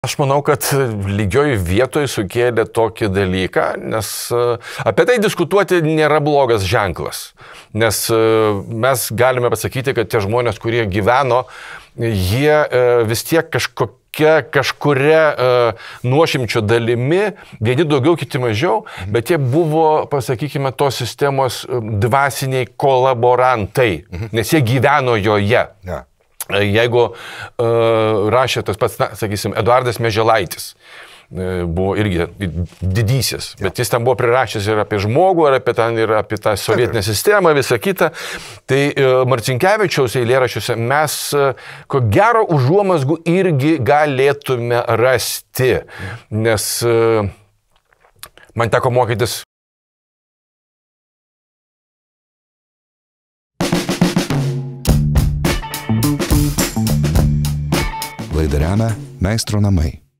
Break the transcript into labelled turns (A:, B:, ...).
A: Aš manau, kad lygioj vietoj sukėlė tokį dalyką, nes apie tai diskutuoti nėra blogas ženklas. Nes mes galime pasakyti, kad tie žmonės, kurie gyveno, jie vis tiek kažkuria nuošimčio dalimi, vieni daugiau, kiti mažiau, bet jie buvo, pasakykime, tos sistemos dvasiniai kolaborantai, nes jie gyveno joje.
B: Ja.
A: Jeigu rašė tas pats, sakysim, Eduardas Mieželaitis, buvo irgi didysis, bet jis ten buvo prirašęs ir apie žmogų, ir apie tą sovietinę sistemą, visą kitą. Tai Marcinkevičiaus eilėraščiuose mes, ko gero, užuomazgų irgi galėtume rasti, nes man teko mokytis.
B: Laidą remia Meistro namai.